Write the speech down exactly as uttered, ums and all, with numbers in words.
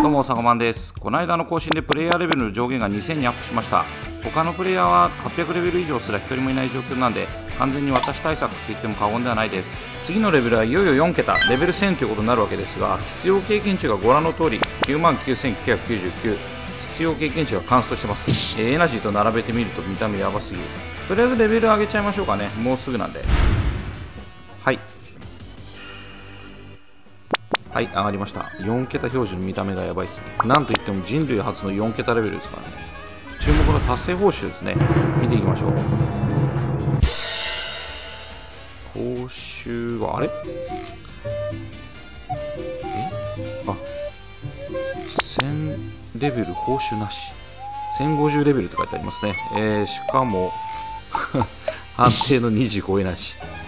どうも、サガマンです。この間の更新でプレイヤーレベルの上限がにせんにアップしました。他のプレイヤーははっぴゃくレベル以上すらひとりもいない状況なんで、完全に私対策って言っても過言ではないです。次のレベルはいよいよよんけた、レベルせんということになるわけですが、必要経験値がご覧の通りきゅうまんきゅうせんきゅうひゃくきゅうじゅうきゅう、必要経験値がカンストしてます。えーエナジーと並べてみると見た目やばすぎる。とりあえずレベル上げちゃいましょうかね。もうすぐなんで。はい。はい、上がりました。よんけた表示の見た目がやばいですね。なんといっても人類初のよんけたレベルですからね。注目の達成報酬ですね。見ていきましょう。報酬は、あれえあ、せんレベル報酬なし。せんごじゅうレベルって書いてありますね。えー、しかも、判定のにじゅうごえなし。